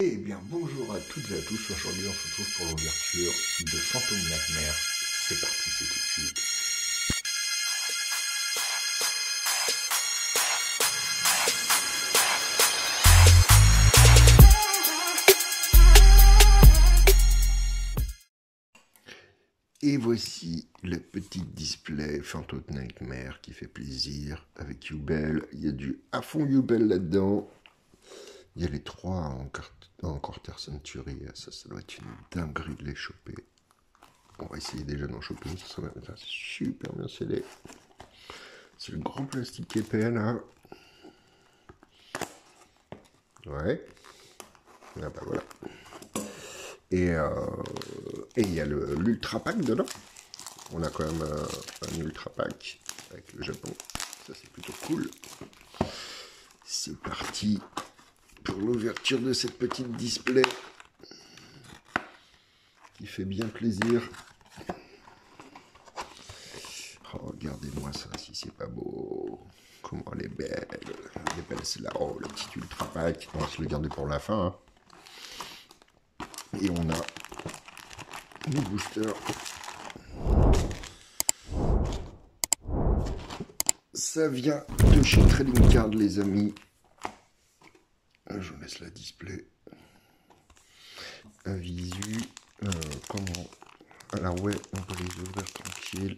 Eh bien, bonjour à toutes et à tous. Aujourd'hui, on se retrouve pour l'ouverture de Phantom Nightmare. C'est parti, c'est tout de suite. Et voici le petit display Phantom Nightmare qui fait plaisir avec Yubel. Il y a du à fond Yubel là-dedans. Il y a les trois en Quarter Century. Ça doit être une dinguerie de les choper. On va essayer déjà d'en choper. Ça va être super bien scellé. C'est le grand plastique épais là. Ouais. Ah bah voilà. Et il y a l'Ultra Pack dedans. On a quand même un Ultra Pack avec le Japon. Ça c'est plutôt cool. C'est parti pour l'ouverture de cette petite display qui fait bien plaisir. Oh, regardez-moi ça, si c'est pas beau. Comment elle est belle. Elle est belle celle-là. Oh, le petit Ultra Pack. On va se le garder pour la fin. Hein. Et on a le booster. Ça vient de chez Trading Card, les amis. Je vous laisse la display. Un visu. Comment? Alors ouais, on peut les ouvrir tranquille.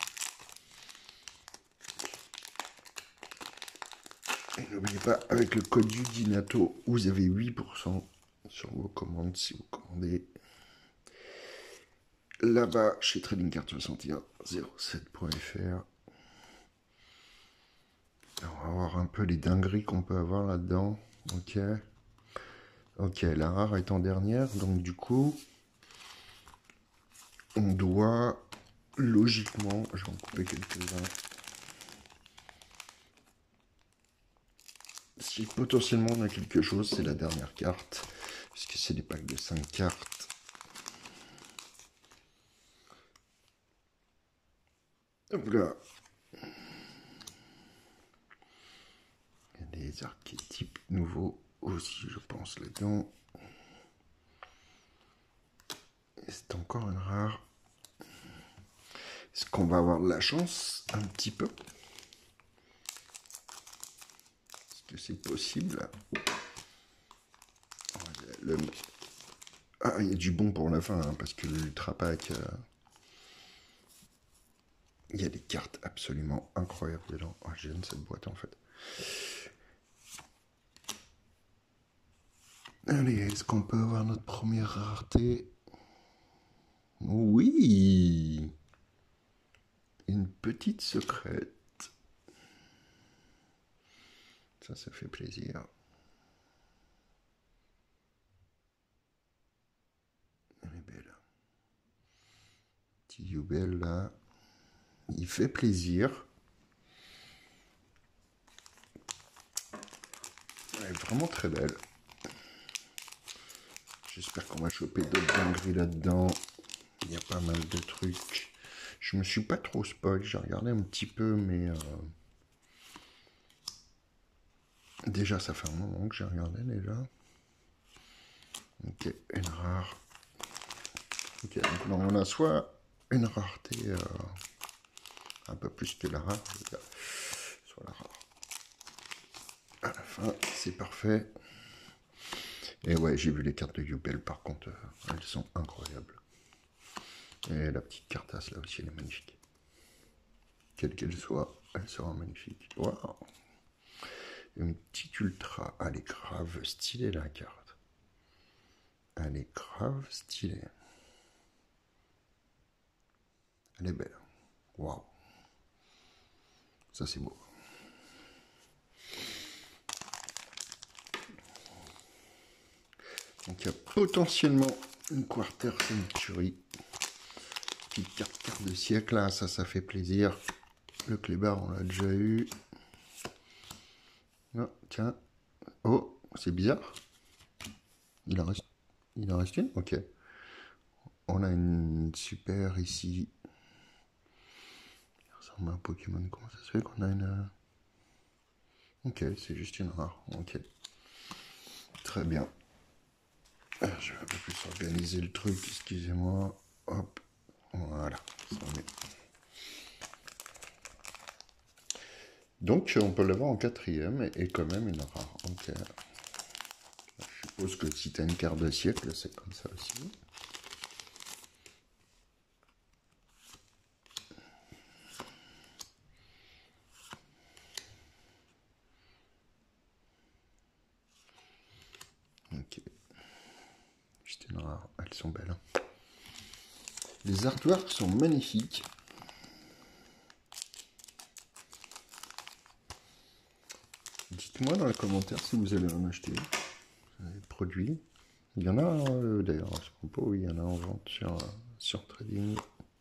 Et n'oubliez pas, avec le code UDINATO, vous avez 8% sur vos commandes si vous commandez là-bas chez Trading Card 6107.fr. On va voir un peu les dingueries qu'on peut avoir là-dedans. Ok. Ok, la rare est en dernière, donc du coup, on doit logiquement, je vais en couper quelques-uns. Si potentiellement on a quelque chose, c'est la dernière carte, puisque c'est des packs de 5 cartes. Hop là. Il y a des archétypes nouveaux aussi, je pense, là-dedans. Et c'est encore une rare. Est-ce qu'on va avoir de la chance un petit peu? Est-ce que c'est possible? Ah, il y a du bon pour la fin, hein, parce que l'Ultra Pack, il y a des cartes absolument incroyables dedans. Oh, j'aime cette boîte en fait. Allez, est-ce qu'on peut avoir notre première rareté? Oui! Une petite secrète. Ça fait plaisir. Elle est belle. Petit Yubel là. Il fait plaisir. Elle est vraiment très belle. J'espère qu'on va choper d'autres dingueries là-dedans. Il y a pas mal de trucs. Je me suis pas trop spoil. J'ai regardé un petit peu, mais... Déjà, ça fait un moment que j'ai regardé déjà. Ok, une rare. Ok, donc là, on a soit une rareté un peu plus que la rare, soit la rare. À la fin, c'est parfait. Et ouais, j'ai vu les cartes de Yubel, par contre, elles sont incroyables. Et la petite cartasse, là aussi, elle est magnifique. Quelle qu'elle soit, elle sera magnifique. Waouh! Une petite ultra. Elle est grave stylée, la carte. Elle est grave stylée. Elle est belle. Waouh! Ça, c'est beau. Donc, il y a potentiellement une Quarter Century. Petite carte de siècle, là, ça fait plaisir. Le clébard, on l'a déjà eu. Oh, tiens. Oh, c'est bizarre. Il en reste une? Ok. On a une super ici. Ça ressemble à un Pokémon. Comment ça se fait qu'on a une... Ok, c'est juste une rare. Ok. Très bien. Je vais un peu plus organiser le truc, excusez-moi. Hop, voilà. Ça met. Donc on peut l'avoir en 4e et quand même une rare. Ok. Je suppose que si tu as une carte de siècle, c'est comme ça aussi. Ok. Juste une rare. Elles sont belles. Les artworks sont magnifiques. Dites-moi dans les commentaires si vous allez en acheter des produits. Il y en a d'ailleurs à ce propos, il y en a en vente sur Trading.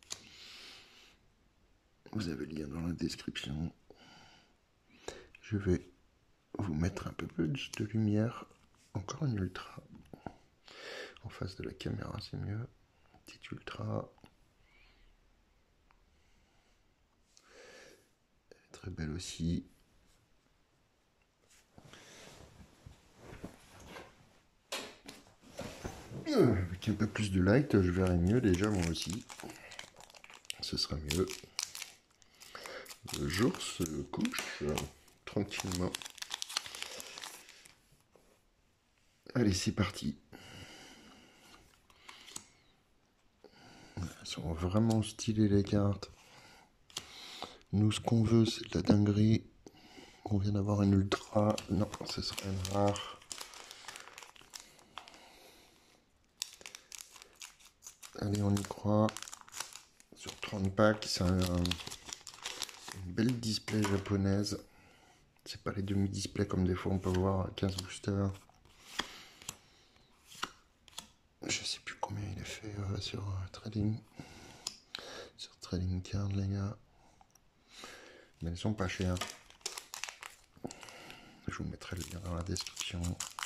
Vous avez le lien dans la description. Je vais vous mettre un peu plus de lumière. Encore une ultra. En face de la caméra, c'est mieux. Petite ultra. Elle est très belle aussi. Avec un peu plus de light, je verrai mieux déjà moi aussi. Ce sera mieux. Le jour se couche tranquillement. Allez, c'est parti. Elles sont vraiment stylées les cartes. Nous, ce qu'on veut, c'est de la dinguerie. On vient d'avoir une ultra. Non, ce serait une rare. Allez, on y croit. Sur 30 packs, c'est une belle display japonaise. C'est pas les demi-displays comme des fois on peut voir à 15 boosters. Je sais plus combien il est fait sur Trading. Sur Trading Card, les gars. Mais elles sont pas chères. Je vous mettrai le lien dans la description.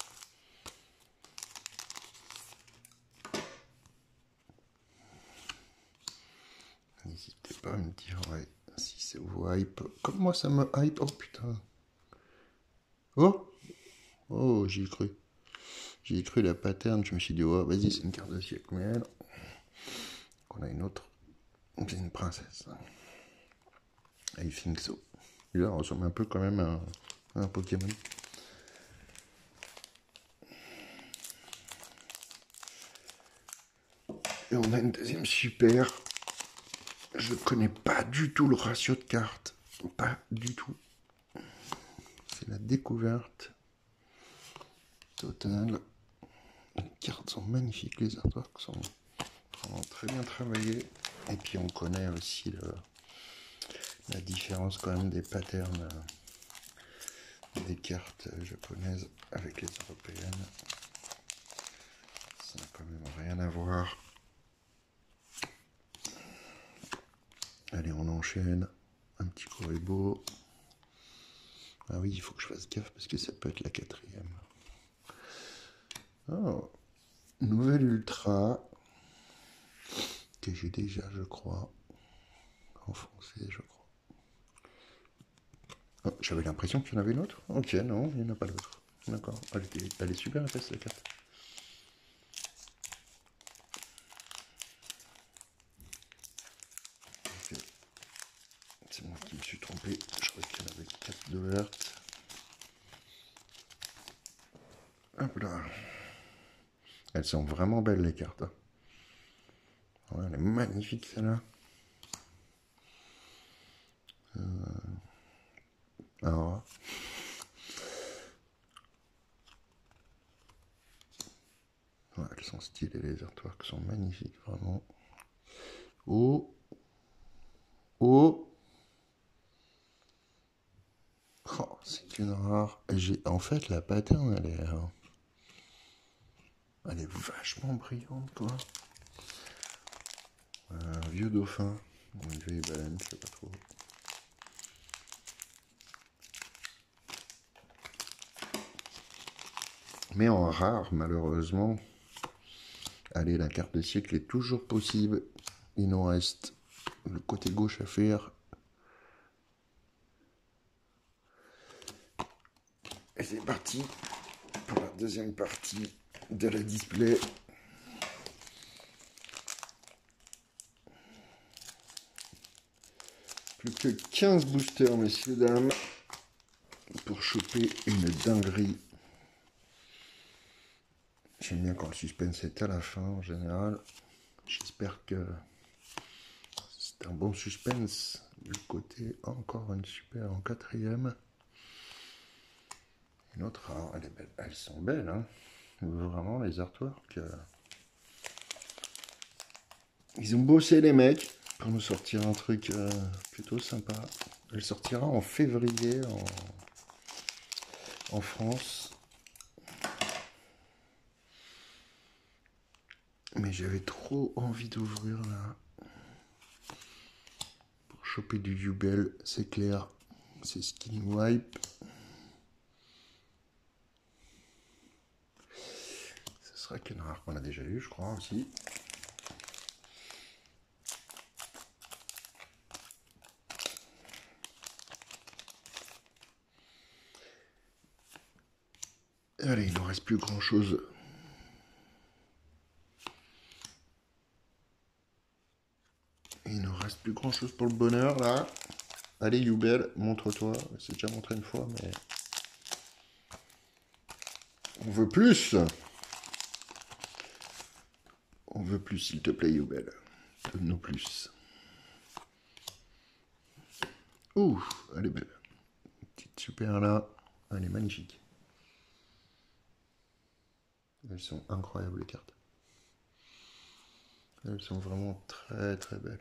N'hésitez pas à me dire si ça vous hype. Comme moi ça me hype. Oh putain. Oh. Oh, j'y ai cru. J'y ai cru la pattern. Je me suis dit, oh, vas-y, c'est une carte de siècle. Mais elle. On a une autre. C'est une princesse. I think so. Et là, on ressemble un peu quand même à un Pokémon. Et on a une deuxième super. Je connais pas du tout le ratio de cartes. Pas du tout. C'est la découverte totale. Les cartes sont magnifiques. Les artworks sont vraiment très bien travaillés. Et puis on connaît aussi la différence quand même des patterns des cartes japonaises avec les européennes. Ça n'a quand même rien à voir. Allez, on enchaîne. Un petit Kuribo. Ah oui, il faut que je fasse gaffe parce que ça peut être la 4e. Oh, nouvelle ultra que j'ai déjà, je crois, en français, je crois. Oh, j'avais l'impression qu'il y en avait une autre. Ok, non, il n'y en a pas d'autre. D'accord, elle est super épaisse la carte. Okay. C'est moi qui me suis trompé. Je crois qu'il y en avait 4 de vertes. Hop là. Elles sont vraiment belles les cartes. Ouais, elle est magnifique celle-là. Alors, ouais, elles sont stylées, les artworks sont magnifiques, vraiment. Oh, oh, oh, c'est une rare. En fait, la pattern, elle est vachement brillante, quoi. Un vieux dauphin, une vieille baleine, je sais pas trop. Mais en rare, malheureusement. Allez, la carte de siècle est toujours possible. Il nous reste le côté gauche à faire. Et c'est parti pour la deuxième partie de la display. Plus que 15 boosters, messieurs, dames, pour choper une dinguerie. J'aime bien quand le suspense est à la fin, en général. J'espère que c'est un bon suspense. Du côté, encore une super en 4e. Une autre rare, elle est belle. Elles sont belles, hein. Vraiment, les artworks. Ils ont bossé, les mecs, pour nous sortir un truc plutôt sympa. Elle sortira en février en France. Mais j'avais trop envie d'ouvrir là. Pour choper du Yubel, c'est clair. C'est Skin Wipe. Ce sera qu'une rare qu'on a déjà eu, je crois aussi. Allez, il ne reste plus grand chose. Il ne reste plus grand chose pour le bonheur là. Allez Yubel, montre-toi. C'est déjà montré une fois, mais on veut plus. On veut plus, s'il te plaît, Yubel. Donne-nous plus. Ouh, elle est belle. Petite super là. Elle est magnifique. Elles sont incroyables, les cartes. Elles sont vraiment très très belles.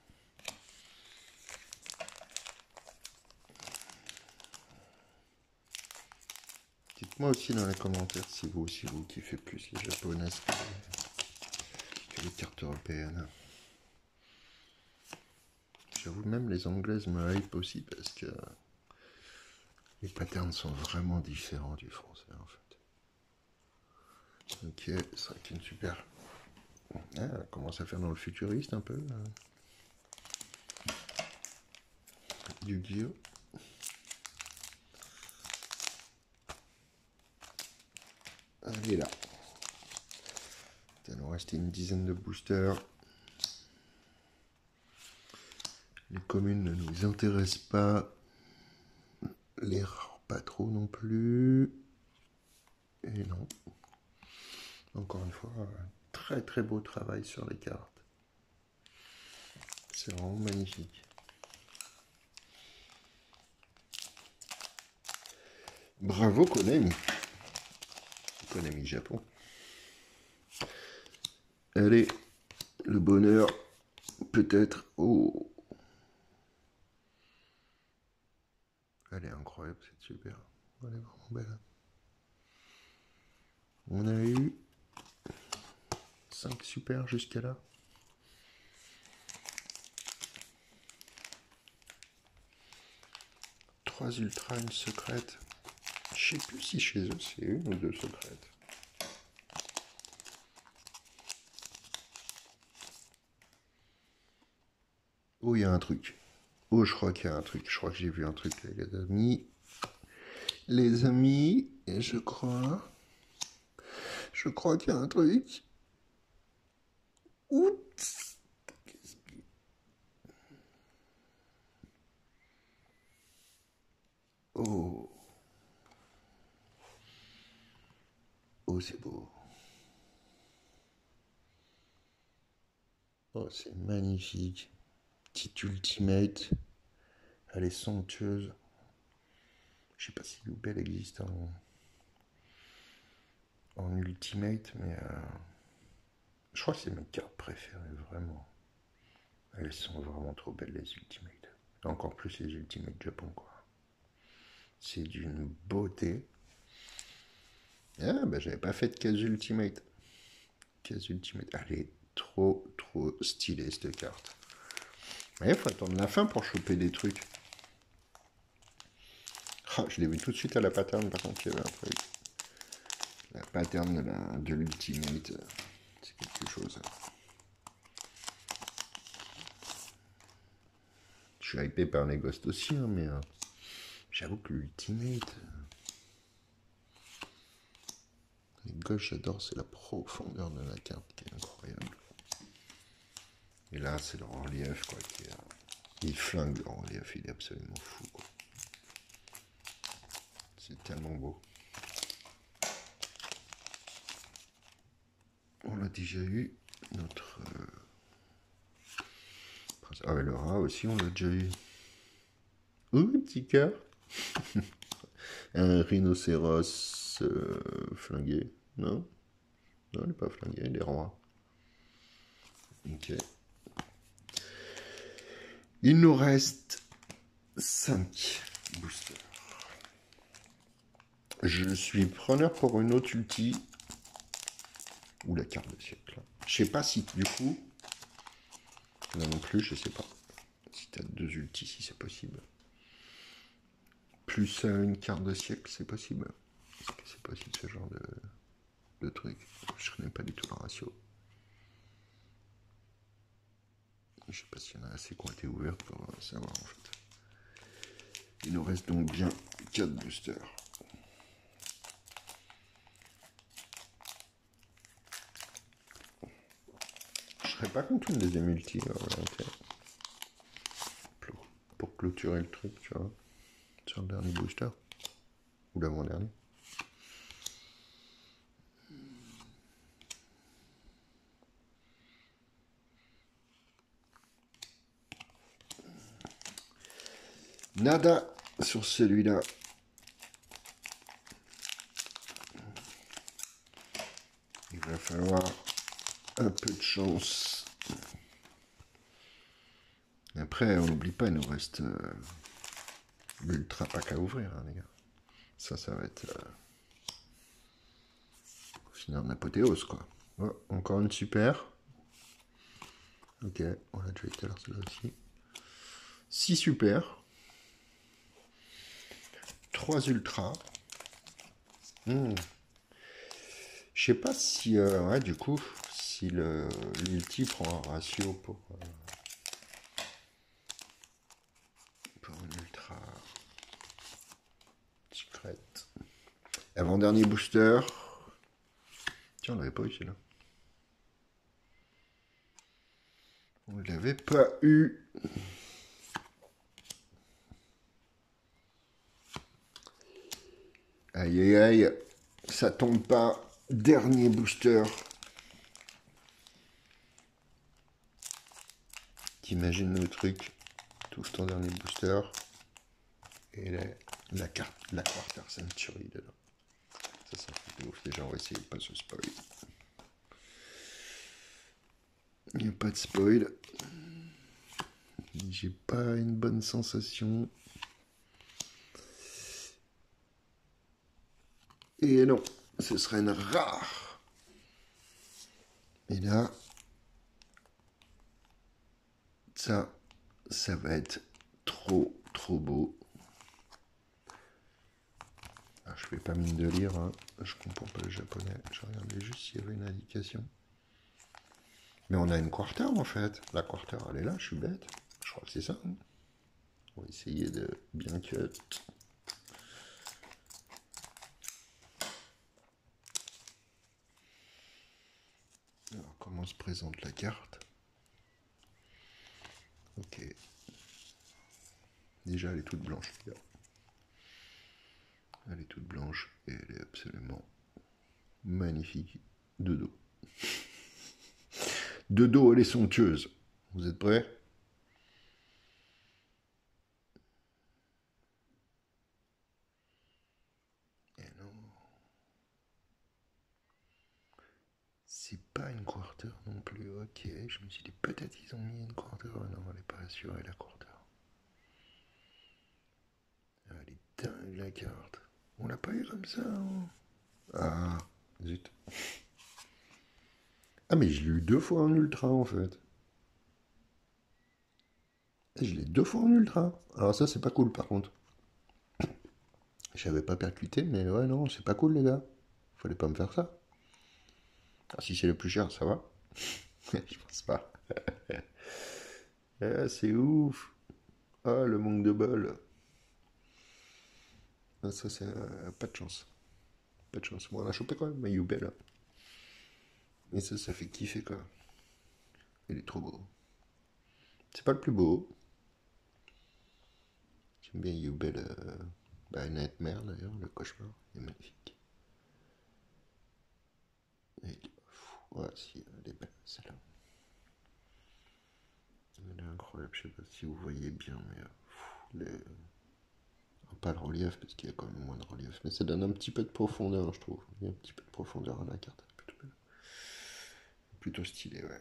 Dites-moi aussi dans les commentaires si vous kiffez plus les japonaises que les cartes européennes. J'avoue, même les anglaises me hype aussi parce que les patterns sont vraiment différents du français en fait. Ok, c'est vrai qu'une super. Ah, elle commence à faire dans le futuriste un peu. Yu-Gi-Oh! Elle est là. Il nous reste une dizaine de boosters. Les communes ne nous intéressent pas. Les rares pas trop non plus. Et non. Encore une fois, très très beau travail sur les cartes. C'est vraiment magnifique. Bravo Konami. Konami Japon. Allez, le bonheur, peut-être. Oh. Elle est incroyable, cette super. Elle est vraiment belle. On a eu 5 super jusqu'à là. 3 ultra, une secrète. Je sais plus si chez eux c'est une ou deux secrètes. Oh, il y a un truc. Oh, je crois qu'il y a un truc. Je crois que j'ai vu un truc, les amis. Les amis, et je crois qu'il y a un truc. Oups. Oh. Oh, c'est beau. Oh, c'est magnifique. Petite ultimate. Elle est somptueuse. Je sais pas si Yubel existe en ultimate, mais je crois que c'est mes cartes préférées, vraiment. Elles sont vraiment trop belles, les ultimates. Encore plus les ultimates Japon, quoi. C'est d'une beauté. Ah, bah j'avais pas fait de case ultimate. Case ultimate. Elle est trop stylée, cette carte. Mais il faut attendre la fin pour choper des trucs. Ah, je l'ai vu tout de suite à la pattern, par contre, il y avait un truc. La pattern de l'ultimate, c'est quelque chose. Je suis hypé par les ghosts aussi, hein, mais j'avoue que l'ultimate, Les gauches, j'adore, c'est la profondeur de la carte qui est incroyable. Et là, c'est le relief, quoi, qui est... Il flingue le relief, il est absolument fou, quoi. C'est tellement beau. On a déjà eu notre... Ah ouais, le rat aussi, on l'a déjà eu. Ouh, petit cœur. Un rhinocéros flingué. Non? Non, il n'est pas flingué, il est roi. Ok. Il nous reste 5 boosters. Je suis preneur pour une autre ulti. Ou la carte de siècle. Je sais pas si, du coup... Là non plus, je sais pas. Si tu as 2 ultis, si c'est possible. Plus une carte de siècle, c'est possible. Est-ce que c'est possible ce genre de truc? Je connais pas du tout le ratio. Je sais pas s'il y en a assez qui ont été ouvertes pour savoir en fait. Il nous reste donc bien 4 boosters. Je serais pas contre une deuxième ulti pour clôturer le truc, tu vois, sur le dernier booster. Ou l'avant-dernier. Nada sur celui-là. Il va falloir un peu de chance. Après, on n'oublie pas, il nous reste l'ultra pack à ouvrir, hein, les gars. Ça va être finir en apothéose, quoi. Oh, encore une super. Ok, on l'a déjà eu tout à l'heure, celle-là aussi. 6 super. 3 ultras. Je sais pas si, ouais, du coup, si l'ulti prend un ratio pour une ultra secrète. Avant-dernier booster. Tiens, on l'avait pas eu celui-là. On l'avait pas eu. Aïe aïe aïe. Ça tombe pas. Dernier booster. T'imagines le truc. Touche ton dernier booster. Et la carte, la Quarter Century dedans. Ça fait de ouf. Déjà, on va essayer de pas se spoil. Il n'y a pas de spoil. J'ai pas une bonne sensation. Et non, ce serait une rare. Et là, ça va être trop beau. Alors, je fais pas mine de lire, hein. Je comprends pas le japonais. Je regardais juste s'il y avait une indication. Mais on a une quarter en fait. La quarter, elle est là, je suis bête. Je crois que c'est ça. Hein. On va essayer de bien cut. Alors, comment se présente la carte? Ok. Déjà, elle est toute blanche, les gars. Elle est toute blanche et elle est absolument magnifique de dos. De dos, elle est somptueuse. Vous êtes prêts? Et non. C'est pas une quarter non plus. Ok, je me suis dit peut-être ils ont mis une quarter. Non, elle n'est pas assurée la quarter. Elle est dingue la carte. On l'a pas eu comme ça. Hein. Ah, zut. Ah, mais je l'ai eu 2 fois en ultra en fait. Et je l'ai 2 fois en ultra. Alors ça, c'est pas cool par contre. J'avais pas percuté, mais ouais, non, c'est pas cool les gars. Fallait pas me faire ça. Ah, si c'est le plus cher, ça va. Je pense pas. Ah, c'est ouf. Ah, le manque de bol. Ah, ça, c'est pas de chance. Pas de chance. Bon, on a chopé quand même, Youbel. Là. Et ça fait kiffer, quoi. Il est trop beau. C'est pas le plus beau. J'aime bien Youbel. Nightmare, d'ailleurs, le cauchemar. Il est magnifique. Et il est pas fou. Ouais, si, elle est belle, celle-là. Elle est incroyable. Je sais pas si vous voyez bien, mais... pas le relief, parce qu'il y a quand même moins de relief. Mais ça donne un petit peu de profondeur, je trouve. Il y a un petit peu de profondeur à la carte. Plutôt belle. Plutôt stylé, ouais.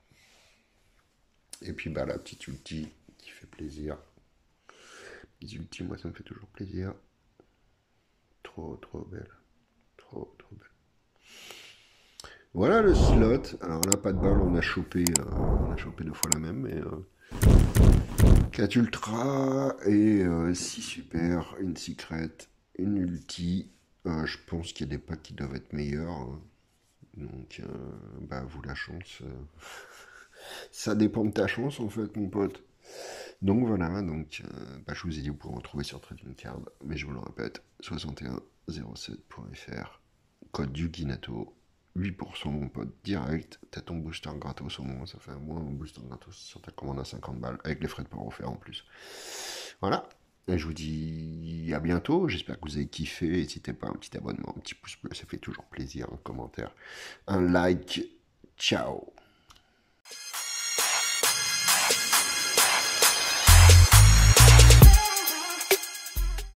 Et puis bah la petite ulti qui fait plaisir. Les ultis, moi ça me fait toujours plaisir. Trop belle. Trop belle. Voilà le slot. Alors là pas de balle, on a chopé 2 fois la même, mais 4 ultra et 6 super, une secret, une ulti. Je pense qu'il y a des packs qui doivent être meilleurs. Hein. Donc bah vous la chance. Ça dépend de ta chance en fait mon pote. Donc voilà, donc je vous ai dit, vous pouvez retrouver sur Trading Card, mais je vous le répète, 6107.fr, code Yuginato, 8% mon pote, direct, t'as ton booster gratos au moins, ça fait un mois un booster gratos sur ta commande à 50 balles, avec les frais de port offerts en plus. Voilà, et je vous dis à bientôt, j'espère que vous avez kiffé, n'hésitez pas, un petit abonnement, un petit pouce bleu, ça fait toujours plaisir, un commentaire, un like, ciao.